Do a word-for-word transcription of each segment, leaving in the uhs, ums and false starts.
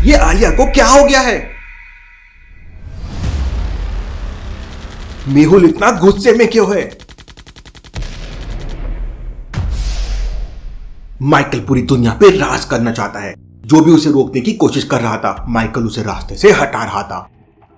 ये आलिया को क्या हो गया है? मेहुल इतना गुस्से में क्यों है? माइकल पूरी दुनिया पे राज करना चाहता है। जो भी उसे रोकने की कोशिश कर रहा था, माइकल उसे रास्ते से हटा रहा था।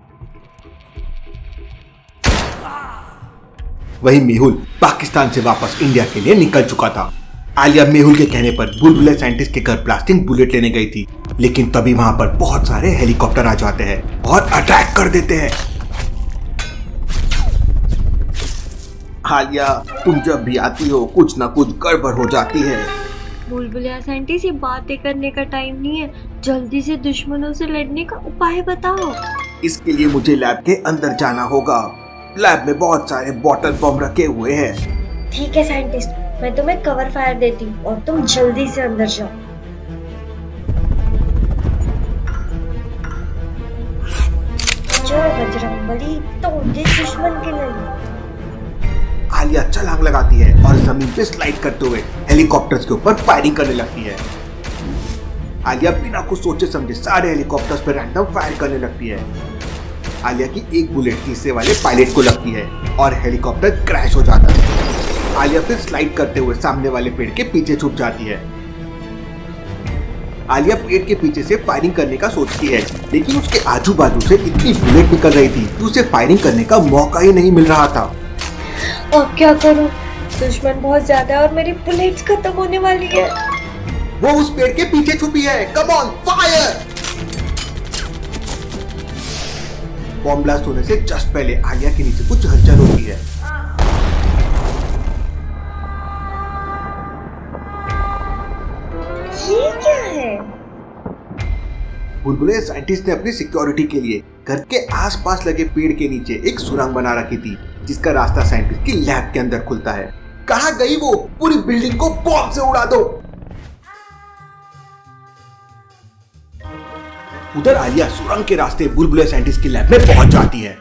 वही मेहुल पाकिस्तान से वापस इंडिया के लिए निकल चुका था। आलिया मेहुल के कहने पर बुलबुले साइंटिस्ट के घर प्लास्टिक बुलेट लेने गई थी, लेकिन तभी वहां पर बहुत सारे हेलीकॉप्टर आ जाते हैं और अटैक कर देते हैं। आलिया, तुम जब भी आती हो कुछ ना कुछ गड़बड़ हो जाती है। बुलबुलिया साइंटिस्ट, ये बातें करने का टाइम नहीं है, जल्दी से दुश्मनों से लड़ने का उपाय बताओ। इसके लिए मुझे लैब के अंदर जाना होगा। लैब में बहुत सारे बॉटल बम रखे हुए हैं। ठीक है साइंटिस्ट, मैं तुम्हें कवर फायर देती हूँ और तुम जल्दी से अंदर जाओ। जय बजरंगबली, तोड़ दे दुश्मन के लिए। आलिया छलांग लगाती है और जमीन पे स्लाइड करते हुए हेलीकॉप्टर्स के ऊपर फायरिंग करने लगती है। आलिया बिना कुछ सोचे समझे सारे हेलीकॉप्टर्स पर रैंडम फायर करने लगती है। आलिया की एक बुलेट तीसरे वाले पायलट को लगती है और हेलीकॉप्टर क्रैश हो जाता है। आलिया फिर स्लाइड करते हुए सामने वाले पेड़ के पीछे छुप जाती है। आलिया पेड़ के पीछे से फायरिंग करने का सोचती है, लेकिन उसके आजू बाजू से इतनी बुलेट निकल रही थी कि उसे फायरिंग करने का मौका ही नहीं मिल रहा था। अब क्या करूं? दुश्मन बहुत ज्यादा है और मेरी बुलेट्स खत्म होने वाली है। वो उस पेड़ के पीछे छुपी है। Come on, fire! Bomb blast होने से जस्ट पहले आलिया के नीचे कुछ हलचल होती है। ये क्या है? बुलबुले साइंटिस्ट ने अपनी सिक्योरिटी के लिए घर के आसपास लगे पेड़ के नीचे एक सुरंग बना रखी थी, जिसका रास्ता साइंटिस्ट की लैब के अंदर खुलता है। कहाँ गई वो? पूरी बिल्डिंग को बॉम्ब से उड़ा दो। उधर आलिया सुरंग के रास्ते बुलबुले साइंटिस्ट की लैब में पहुंच जाती है।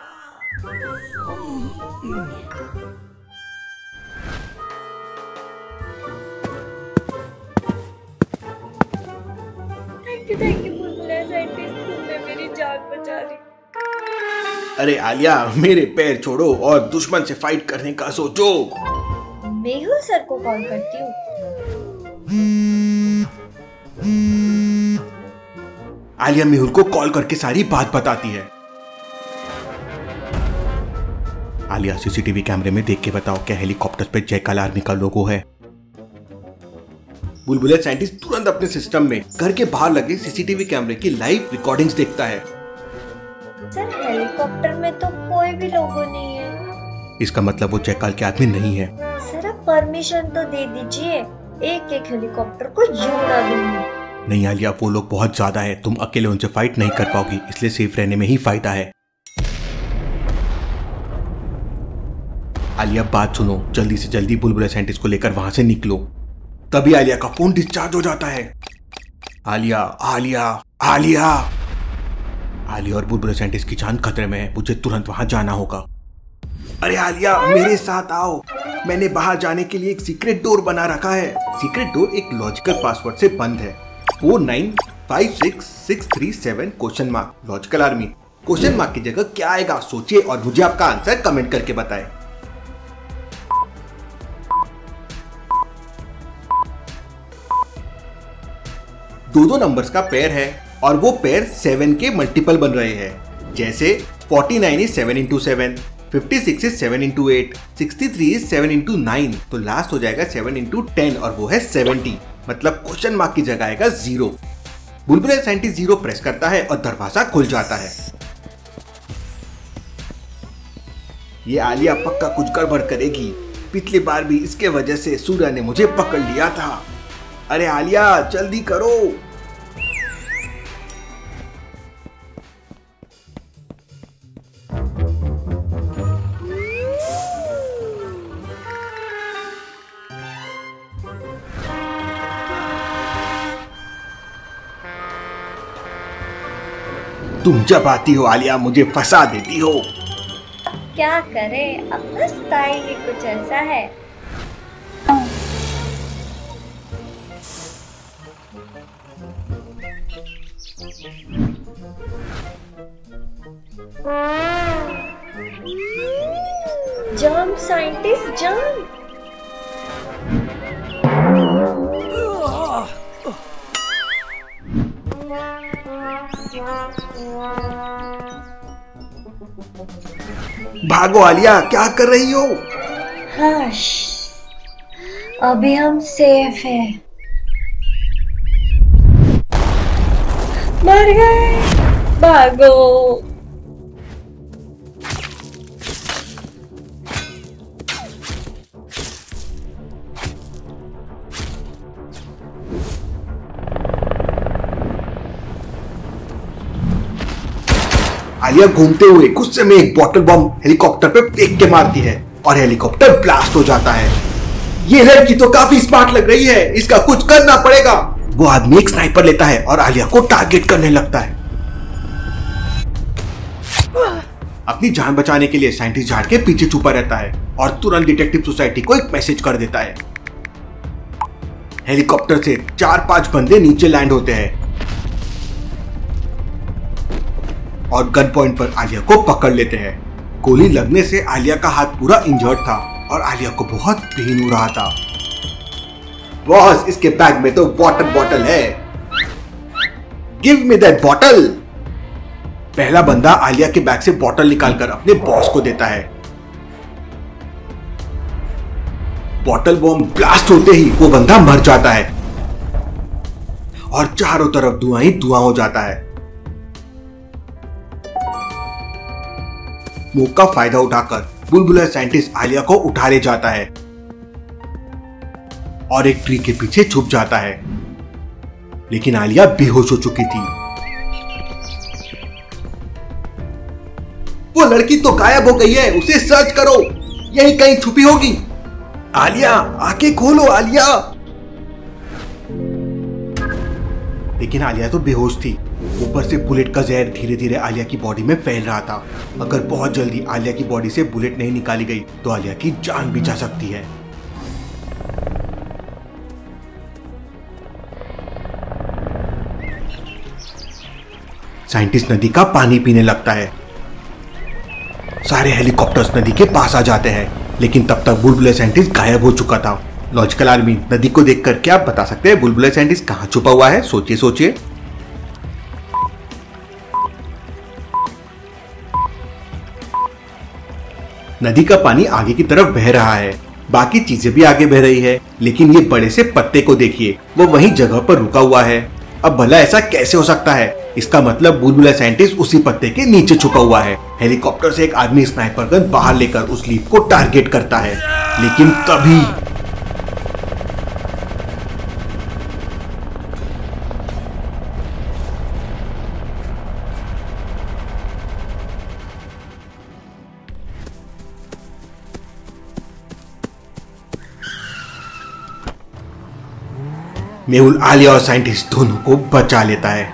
थैंक यू थैंक यू बुलबुले साइंटिस्ट, तुमने मेरी जान बचा दी। अरे आलिया, मेरे पैर छोड़ो और दुश्मन से फाइट करने का सोचो। मेहुल सर को कॉल करती हूँ। आलिया मेहुल को कॉल करके सारी बात बताती है। आलिया, सीसीटीवी कैमरे में देख के बताओ क्या हेलीकॉप्टर पे जयकाल आर्मी का लोगो है? बुलबुले साइंटिस्ट तुरंत अपने सिस्टम में घर के बाहर लगे सीसीटीवी कैमरे की लाइव रिकॉर्डिंग्स देखता है। सर, हेलीकॉप्टर में तो कोई भी लोगो नहीं है। इसका मतलब वो जयकाल के आदमी नहीं है। सर, आप परमिशन तो दे दीजिए, एक एक हेलीकॉप्टर को यूं उड़ा दूंगी। नहीं आलिया, वो लोग बहुत ज्यादा है, तुम अकेले उनसे फाइट नहीं कर पाओगी, इसलिए सेफ रहने में ही फायदा है। आलिया, बात सुनो, जल्दी से जल्दी बुलबुले साइंटिस्ट को लेकर वहां से निकलो। तभी आलिया का फोन डिस्चार्ज हो जाता है। आलिया आलिया आलिया आलिया और बुलबुले साइंटिस्ट की जान खतरे में है, मुझे तुरंत वहां जाना होगा। अरे आलिया, मेरे साथ आओ, मैंने बाहर जाने के लिए एक सीक्रेट डोर बना रखा है। सीक्रेट डोर एक लॉजिकल पासवर्ड से बंद है। Four nine five six six three seven question mark. Logical army, question mark की जगह क्या आएगा सोचिए और मुझे आपका आंसर कमेंट करके बताएं। दो दो नंबर्स का पेयर है और वो पेयर सेवन के मल्टीपल बन रहे हैं। जैसे forty nine is seven into seven, fifty six is seven into eight, sixty three is seven into nine, तो लास्ट हो जाएगा सेवन इंटू टेन और वो है सेवेंटी। मतलब क्वेश्चन मार्क की जगह आएगा जीरो। बुलबुले साइंटिस्ट जीरो प्रेस करता है और दरवाजा खुल जाता है। ये आलिया पक्का कुछ गड़बड़ करेगी, पिछली बार भी इसके वजह से सूर्य ने मुझे पकड़ लिया था। अरे आलिया, जल्दी करो। तुम जब आती हो आलिया मुझे फंसा देती हो। क्या करें, अब बस स्टाइल ही कुछ ऐसा है। Jump scientist jump. भागो आलिया, क्या कर रही हो? हश, अभी हम सेफ हैं। मर गए, भागो। आलिया घूमते हुए गुस्से में एक बॉटल बम हेलीकॉप्टर पे फेंक के मारती है और हेलीकॉप्टर ब्लास्ट हो जाता है। ये लड़की तो काफी स्मार्ट लग रही है, इसका कुछ करना पड़ेगा। वो आदमी एक स्नाइपर लेता है और आलिया को टारगेट करने लगता है। अपनी जान बचाने के लिए साइंटिस्ट झाड़ के पीछे छुपा रहता है और तुरंत डिटेक्टिव सोसाइटी को एक मैसेज कर देता है। हेलीकॉप्टर से चार पांच बंदे नीचे लैंड होते हैं और गन पॉइंट पर आलिया को पकड़ लेते हैं। गोली लगने से आलिया का हाथ पूरा इंजर्ड था और आलिया को बहुत पेन हो रहा था। बॉस, इसके बैग में तो वाटर बॉटल है। Give me that bottle. पहला बंदा आलिया के बैग से बॉटल निकालकर अपने बॉस को देता है। बॉटल बॉम्ब ब्लास्ट होते ही वो बंदा मर जाता है और चारों तरफ धुआं ही धुआं हो जाता है। मौका का फायदा उठाकर बुलबुला साइंटिस्ट आलिया को उठा ले जाता है और एक ट्री के पीछे छुप जाता है, लेकिन आलिया बेहोश हो चुकी थी। वो लड़की तो गायब हो गई है, उसे सर्च करो, यही कहीं छुपी होगी। आलिया, आंखें खोलो आलिया। लेकिन आलिया तो बेहोश थी, ऊपर से बुलेट का जहर धीरे धीरे आलिया की बॉडी में फैल रहा था। अगर बहुत जल्दी आलिया की बॉडी से बुलेट नहीं निकाली गई तो आलिया की जान भी जा सकती है। साइंटिस्ट नदी का पानी पीने लगता है। सारे हेलीकॉप्टर्स नदी के पास आ जाते हैं, लेकिन तब तक बुलबुला साइंटिस्ट गायब हो चुका था। लॉजिकल आर्मी, नदी को देखकर क्या आप बता सकते हैं बुलबुला साइंटिस्ट कहां छुपा हुआ है? सोचिए सोचिए। नदी का पानी आगे की तरफ बह रहा है, बाकी चीजें भी आगे बह रही है, लेकिन ये बड़े से पत्ते को देखिए, वो वही जगह पर रुका हुआ है। अब भला ऐसा कैसे हो सकता है? इसका मतलब बुलबुला साइंटिस्ट उसी पत्ते के नीचे छुपा हुआ है। हेलीकॉप्टर से एक आदमी स्नाइपर गन बाहर लेकर उस लीफ को टारगेट करता है, लेकिन तभी मेहुल आलिया और साइंटिस्ट दोनों को बचा लेता है।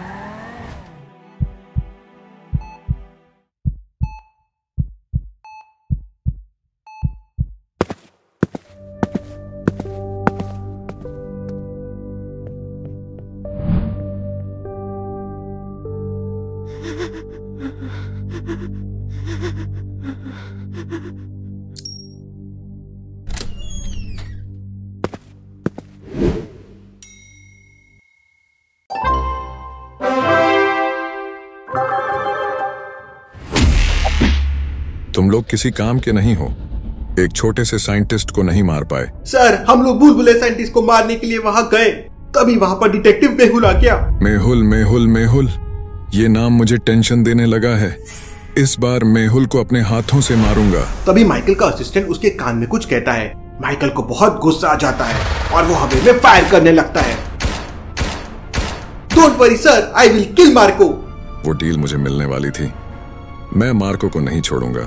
तुम लोग किसी काम के नहीं हो, एक छोटे से साइंटिस्ट को नहीं मार पाए। सर, हम लोग बुलबुले साइंटिस्ट को मारने के लिए वहां गए, तभी वहां पर डिटेक्टिव मेहुल आ गया। मेहुल मेहुल मेहुल, ये नाम मुझे टेंशन देने लगा है। इस बार मेहुल को अपने हाथों से मारूंगा। तभी माइकल का असिस्टेंट उसके कान में कुछ कहता है। माइकल को बहुत गुस्सा आ जाता है और वो हवा में फायर करने लगता है। Don't worry sir, I will kill Marco. वो डील मुझे मिलने वाली थी, मैं मार्को को नहीं छोड़ूंगा।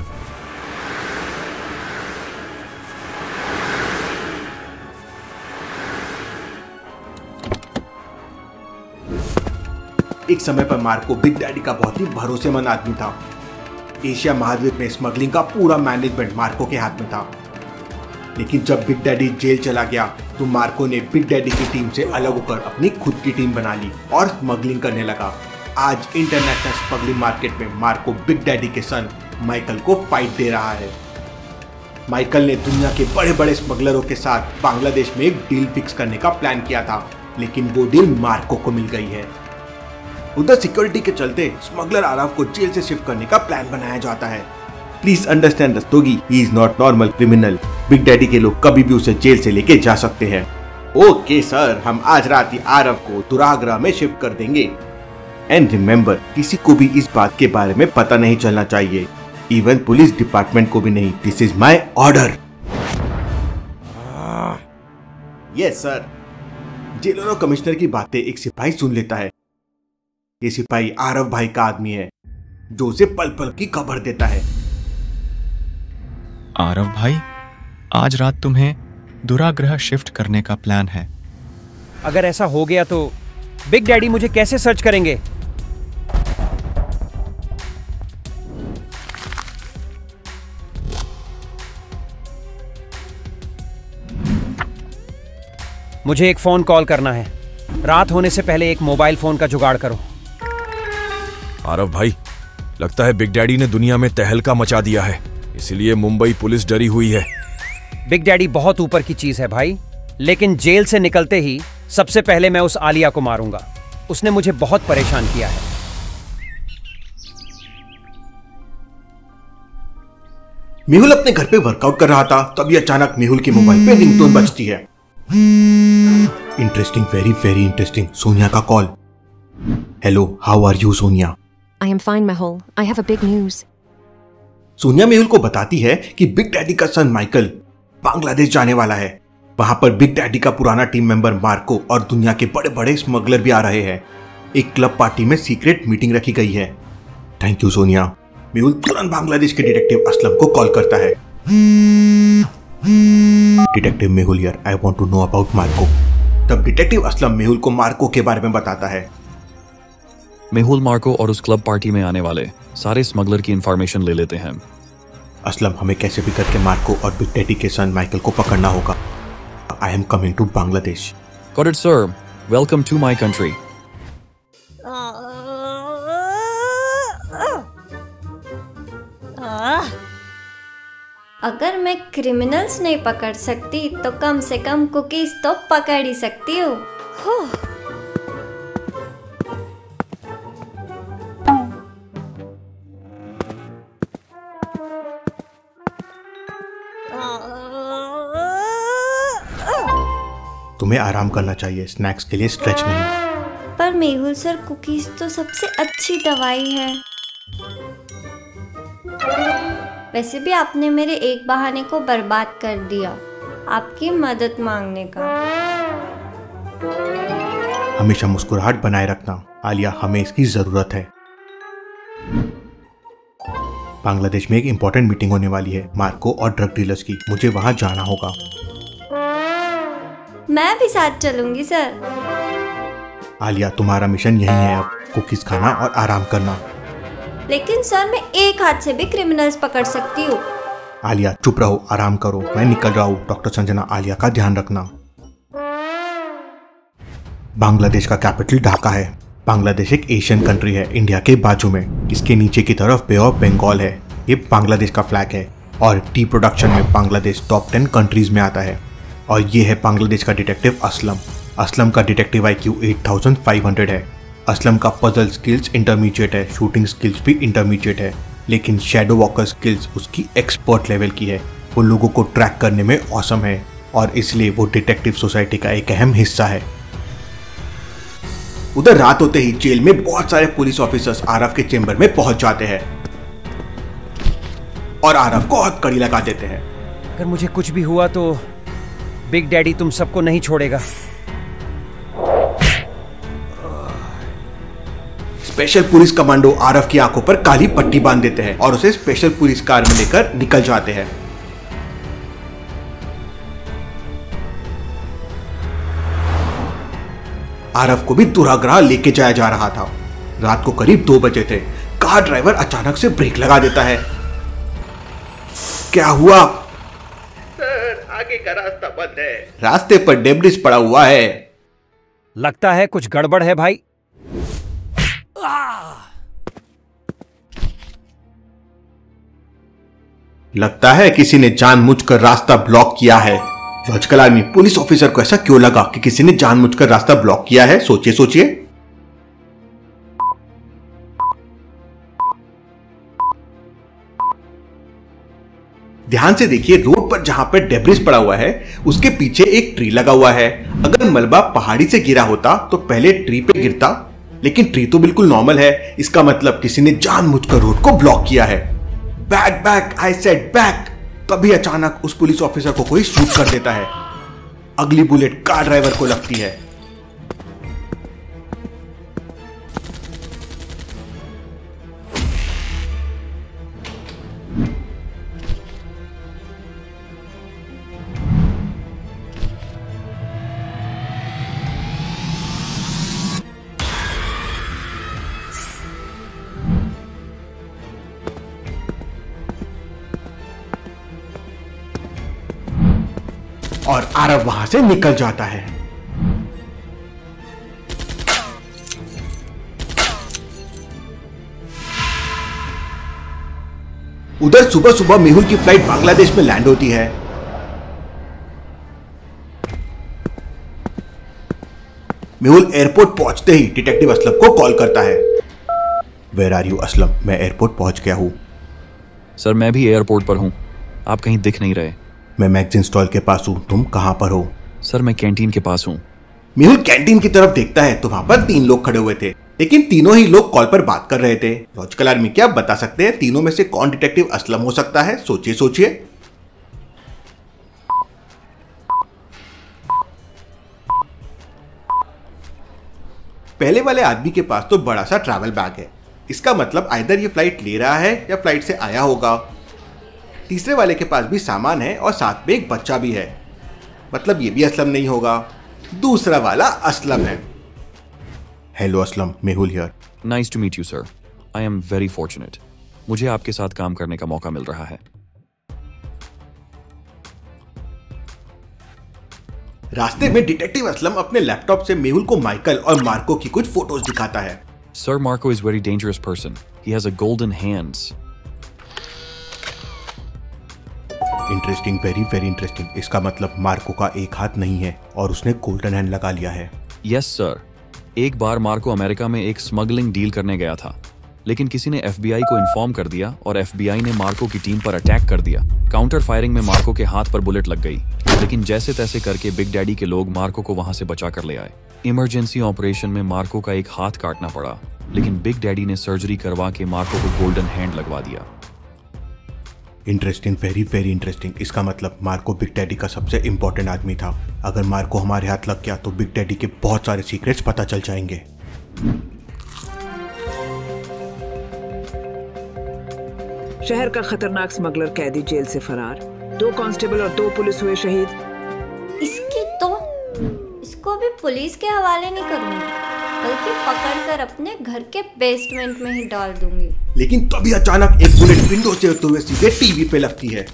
एक समय पर मार्को बिग डैडी का बहुत ही भरोसेमंद आदमी था। एशिया महाद्वीप में स्मगलिंग का पूरा मैनेजमेंट मार्को के हाथ में था। लेकिन जब बिग डैडी जेल चला गया तो मार्को ने बिग डैडी की टीम से अलग होकर अपनी खुद की टीम बना ली और स्मगलिंग करने लगा। आज इंटरनेशनल स्मगलिंग मार्केट में मार्को बिग डैडी के सन माइकल को फाइट दे रहा है। माइकल ने दुनिया के बड़े बड़े स्मगलरों के साथ बांग्लादेश में एक डील फिक्स करने का प्लान किया था, लेकिन वो डील मार्को को मिल गई है। उधर सिक्योरिटी के चलते स्मगलर आरव को जेल से शिफ्ट करने का प्लान बनाया जाता है। Please understand Rastogi, he is not normal criminal. Big daddy के लोग कभी भी उसे जेल से लेके जा सकते हैं। ओके सर, हम आज रात ही आरव को दुराग्रह में शिफ्ट कर देंगे। एंड रिमेम्बर, किसी को भी इस बात के बारे में पता नहीं चलना चाहिए, इवन पुलिस डिपार्टमेंट को भी नहीं। This is my order. Yes sir. Jailer और कमिश्नर की बातें एक सिपाही सुन लेता है। ये सिपाही आरव भाई का आदमी है जो उसे पल पल की खबर देता है। आरव भाई, आज रात तुम्हें दुराग्रह शिफ्ट करने का प्लान है। अगर ऐसा हो गया तो बिग डैडी मुझे कैसे सर्च करेंगे? मुझे एक फोन कॉल करना है। रात होने से पहले एक मोबाइल फोन का जुगाड़ करो। आरव भाई, लगता है बिग डैडी ने दुनिया में तहलका मचा दिया है, इसीलिए मुंबई पुलिस डरी हुई है। बिग डैडी बहुत ऊपर की चीज है भाई, लेकिन जेल से निकलते ही सबसे पहले मैं उस आलिया को मारूंगा। उसने मुझे बहुत परेशान किया है। मेहुल अपने घर पे वर्कआउट कर रहा था, तभी अचानक मेहुल की मोबाइल पे रिंगटोन बजती है। Interesting, very very interesting. Sonia का call. Hello, how are you Sonia? I am fine, Mehul. I have a big news. Sonia Mehul को बताती है कि बिग डैडी का सन माइकल बांग्लादेश जाने वाला है। वहां पर बिग डैडी का पुराना टीम मेंबर मार्को और दुनिया के बड़े बड़े स्मगलर भी आ रहे हैं। एक क्लब पार्टी में सीक्रेट मीटिंग रखी गई है। Thank you Sonia. मेहुल तुरंत बांग्लादेश के डिटेक्टिव असलम को कॉल करता है। Detective Mehul here, I want to know about Marco. तब डिटेक्टिव असलम मेहुल को मार्को के बारे में बताता है। मेहुल मार्को और उस क्लब पार्टी में आने वाले सारे स्मगलर की इंफॉर्मेशन ले लेते हैं। असलम, हमें कैसे भी करके मार्को और बिग डैडी के सन माइकल को पकड़ना होगा। I am coming to Bangladesh. Got it sir, welcome to my country. अगर मैं क्रिमिनल्स नहीं पकड़ सकती तो कम से कम कुकीज तो पकड़ ही सकती हूँ। तुम्हें आराम करना चाहिए, स्नैक्स के लिए स्ट्रेच नहीं। पर मेहुल सर, कुकीज तो सबसे अच्छी दवाई है। वैसे भी आपने मेरे एक बहाने को बर्बाद कर दिया, आपकी मदद मांगने का। हमेशा मुस्कुराहट बनाए रखना आलिया, हमें इसकी जरूरत है। बांग्लादेश में एक इंपॉर्टेंट मीटिंग होने वाली है मार्को और ड्रग डीलर्स की। मुझे वहां जाना होगा। मैं भी साथ चलूंगी सर। आलिया, तुम्हारा मिशन यही है अब, कुकीज खाना और आराम करना। लेकिन सर, मैं एक हाथ से भी क्रिमिनल्स पकड़ सकती हूँ। आलिया चुप रहो, आराम करो, मैं निकल रहा हूँ। डॉक्टर संजना, आलिया का ध्यान रखना। बांग्लादेश का कैपिटल ढाका है। बांग्लादेश एक एशियन कंट्री है, इंडिया के बाजू में। इसके नीचे की तरफ बे ऑफ बंगाल है। ये बांग्लादेश का फ्लैग है और टी प्रोडक्शन में बांग्लादेश टॉप टेन कंट्रीज में आता है। और ये है बांग्लादेश का डिटेक्टिव असलम। असलम का detective I Q eight thousand five hundred है। असलम का पजल स्किल्स इंटरमीडिएट है, शूटिंग स्किल्स भी इंटरमीडिएट है, लेकिन शैडो वॉकर स्किल्स उसकी एक्सपर्ट लेवल की है। वो लोगों को ट्रैक करने में औसम है और इसलिए वो डिटेक्टिव सोसाइटी का एक अहम हिस्सा है। उधर रात होते ही जेल में बहुत सारे पुलिस ऑफिसर्स आरव के चेंबर में पहुंच जाते हैं और आरव को हथकड़ी लगा देते हैं। अगर मुझे कुछ भी हुआ तो बिग डैडी तुम सबको नहीं छोड़ेगा। स्पेशल पुलिस कमांडो आरव की आंखों पर काली पट्टी बांध देते हैं और उसे स्पेशल पुलिस कार में लेकर निकल जाते हैं। आरव को भी दुराग्रह लेके जाया जा रहा था। रात को करीब दो बजे थे। कार ड्राइवर अचानक से ब्रेक लगा देता है। क्या हुआ? सर, आगे का रास्ता बंद है। रास्ते पर डेब्रिस पड़ा हुआ है। लगता है कुछ गड़बड़ है भाई। लगता है किसी ने जानबूझकर रास्ता ब्लॉक किया है। लॉजिकल आर्मी, पुलिस ऑफिसर को ऐसा क्यों लगा कि किसी ने जानबूझकर रास्ता ब्लॉक किया है? सोचिए सोचिए। ध्यान से देखिए, रोड पर जहां पर डेब्रिस पड़ा हुआ है उसके पीछे एक ट्री लगा हुआ है। अगर मलबा पहाड़ी से गिरा होता तो पहले ट्री पे गिरता, लेकिन ट्री तो बिल्कुल नॉर्मल है। इसका मतलब किसी ने जानबूझकर रोड को ब्लॉक किया है। Back back, I said back. तभी अचानक उस पुलिस ऑफिसर को कोई शूट कर देता है। अगली बुलेट कार ड्राइवर को लगती है। और आरव वहां से निकल जाता है। उधर सुबह सुबह मेहुल की फ्लाइट बांग्लादेश में लैंड होती है। मेहुल एयरपोर्ट पहुंचते ही डिटेक्टिव असलम को कॉल करता है। Where are you Aslam? मैं एयरपोर्ट पहुंच गया हूं। सर मैं भी एयरपोर्ट पर हूं, आप कहीं दिख नहीं रहे। मैं मैगजीन स्टॉल के पास हूं, तुम कहां पर हो? सर मैं कैंटीन के पास हूं। मेहुल कैंटीन की तरफ देखता है तो वहां पर तीन लोग खड़े हुए थे, लेकिन तीनों ही लोग कॉल पर बात कर रहे थे। लॉजिकल आर्मी, क्या आप बता सकते हैं तीनों में से कौन डिटेक्टिव असलम हो सकता है? सोचिए सोचिए। पहले वाले आदमी के पास तो बड़ा सा ट्रैवल बैग है। इसका मतलब आइदर ये फ्लाइट ले रहा है या फ्लाइट से आया होगा। तीसरे वाले के पास भी सामान है और साथ में एक बच्चा भी है, मतलब ये भी असलम नहीं होगा। दूसरा वाला असलम है। Hello Aslam, Mehul here. Nice to meet you sir. I am very fortunate. मुझे आपके साथ काम करने का मौका मिल रहा है। रास्ते में डिटेक्टिव असलम अपने लैपटॉप से मेहुल को माइकल और मार्को की कुछ फोटोज दिखाता है। Sir Marco is very dangerous person. He has a golden hands. Interesting, very very interesting. इसका मतलब मार्को का एक हाथ नहीं है और उसने गोल्डन हैंड लगा लिया है। Yes sir. एक बार मार्को अमेरिका में एक स्मगलिंग डील करने गया था, लेकिन किसी ने एफबीआई को इन्फॉर्म कर दिया और एफबीआई ने मार्को की टीम पर अटैक कर दिया। काउंटर फायरिंग में मार्को के हाथ पर बुलेट लग गई, लेकिन जैसे तैसे करके बिग डैडी के लोग मार्को को वहां से बचा कर ले आए। इमरजेंसी ऑपरेशन में मार्को का एक हाथ काटना पड़ा, लेकिन बिग डैडी ने सर्जरी करवा के मार्को को गोल्डन हैंड लगवा दिया। Interesting, very very interesting. इसका मतलब मार्को बिग डैडी का सबसे इंपॉर्टेंट आदमी था। अगर मार्को हमारे हाथ लग गया तो बिग डैडी के बहुत सारे सीक्रेट्स पता चल जाएंगे। शहर का खतरनाक स्मगलर कैदी जेल से फरार। दो कांस्टेबल और दो पुलिस हुए शहीद। इसकी तो इसको भी पुलिस के हवाले नहीं करूंगी, बल्कि पकड़कर अपने घर के बेसमेंट में ही डाल दूंगी। लेकिन तभी अचानक एक बुलेट विंडो से होते हुए सीधे टीवी पे लगती है।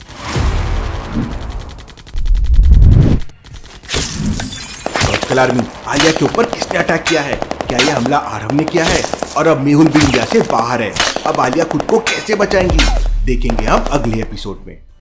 लॉजिकल आर्मी, आलिया के ऊपर किसने अटैक किया है? क्या यह हमला आरव ने किया है? और अब मेहुल भी इंडिया से बाहर है। अब आलिया खुद को कैसे बचाएंगी, देखेंगे हम अगले एपिसोड में।